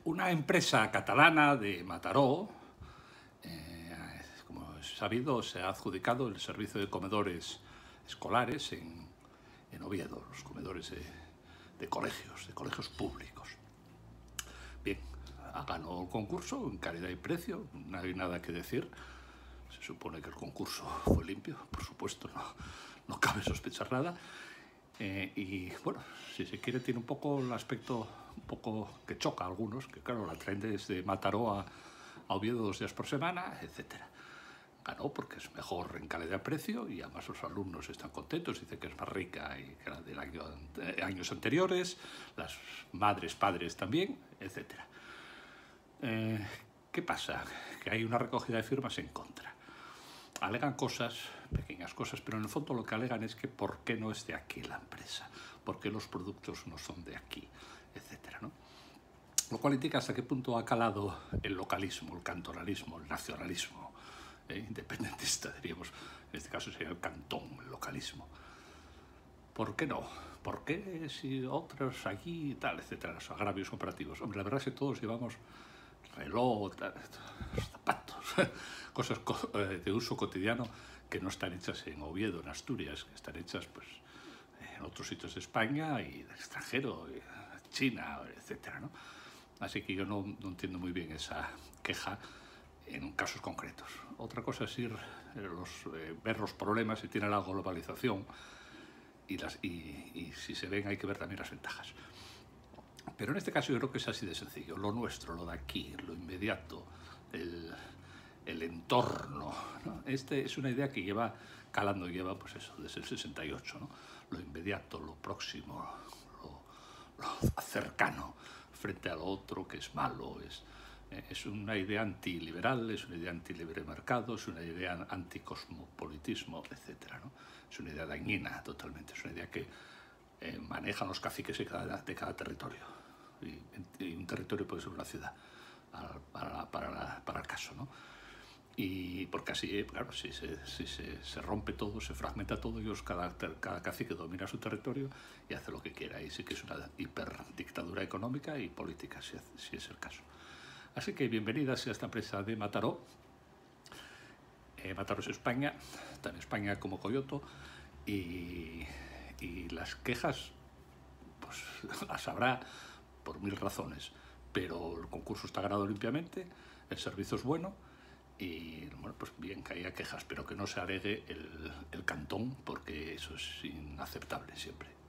Una empresa catalana de Mataró, como es sabido, se ha adjudicado el servicio de comedores escolares en Oviedo, los comedores de colegios públicos. Bien, ganó el concurso en calidad y precio, no hay nada que decir. Se supone que el concurso fue limpio, por supuesto, no cabe sospechar nada. Y bueno, si se quiere, tiene un poco el aspecto un poco que choca a algunos, que claro, la traen desde Mataró a Oviedo 2 días por semana, etcétera. Ganó porque es mejor en calidad-precio y además los alumnos están contentos, dicen que es más rica que la de años anteriores, las madres, padres también, etcétera. ¿Qué pasa? Que hay una recogida de firmas en contra. Alegan cosas, pequeñas cosas, pero en el fondo lo que alegan es que por qué no es de aquí la empresa, por qué los productos no son de aquí, etcétera, ¿no? Lo cual indica hasta qué punto ha calado el localismo, el cantonalismo, el nacionalismo independentista, diríamos. En este caso sería el cantón, el localismo. ¿Por qué no? ¿Por qué si otros allí y tal, etcétera? Los agravios comparativos. Hombre, la verdad es que todos llevamos reloj, zapatos, cosas de uso cotidiano que no están hechas en Oviedo, en Asturias, que están hechas pues, en otros sitios de España y del extranjero, China, etcétera, ¿no? Así que yo no entiendo muy bien esa queja en casos concretos. Otra cosa es ver los problemas si tiene la globalización y si se ven hay que ver también las ventajas. Pero en este caso yo creo que es así de sencillo. Lo nuestro, lo de aquí, lo inmediato, el entorno, ¿no? Es una idea que lleva calando, pues eso, desde el 68, ¿no? Lo inmediato, lo próximo, lo cercano frente a lo otro que es malo, es una idea antiliberal, es una idea antilibre mercado, es una idea anticosmopolitismo, etcétera, ¿no? Es una idea dañina totalmente, es una idea que manejan los caciques de cada territorio. Y un territorio puede ser una ciudad, para el caso, ¿no? Y porque así, claro, si se rompe todo, se fragmenta todo, cada cacique domina su territorio y hace lo que quiera. Y sí que es una hiperdictadura económica y política, si es el caso. Así que bienvenidas a esta empresa de Mataró. Mataró es España, tan España como Coyoto, y las quejas, pues las habrá por mil razones, pero el concurso está ganado limpiamente, el servicio es bueno y bueno, pues bien que haya quejas, pero que no se alegue el cantón, porque eso es inaceptable siempre.